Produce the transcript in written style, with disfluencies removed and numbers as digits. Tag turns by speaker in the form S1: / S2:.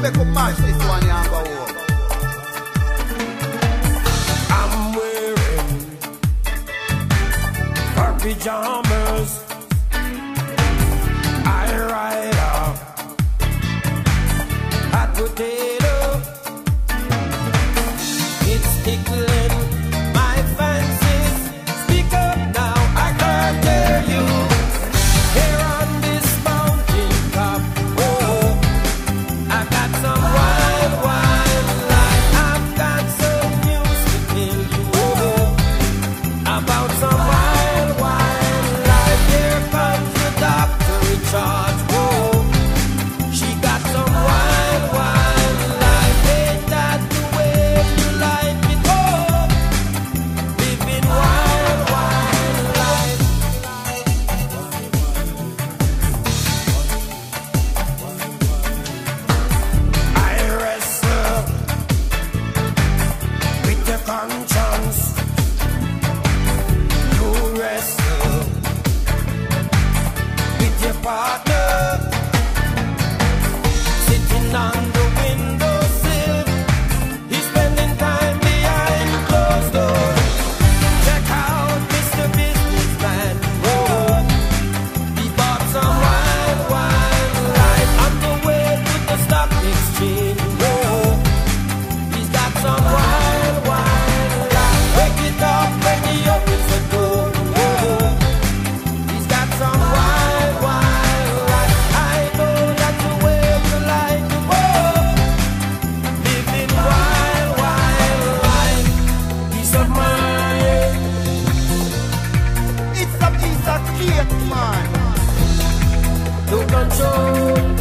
S1: make up match this one and go home.
S2: I'm wearing her pajamas. I ride up hot potato. It's tickling my fancies. Speak up now, I can't hear you. Here on this mountain top, oh, I got some wild, wild life. I've got some news to tell you, oh, about some wild, wild life. Here comes the doctor in charge, oh, she got some wild, wild life. Ain't that the way you like it, oh, living wild, wild life. I wrestle with your conscience. You wrestle with your partner, sitting on the windowsill. He's spending time behind closed doors. Check out Mr. Businessman. Oh, he bought some wild, wild life on the way to the stock exchange. Oh, he's got some wild, wild life. Wake it up when he opens the door. Oh, he's got some wild, wild life. I know that's the way you like to go. Living wild, wild life. Peace of mind.
S1: It's a piece of cake, man.
S2: No control.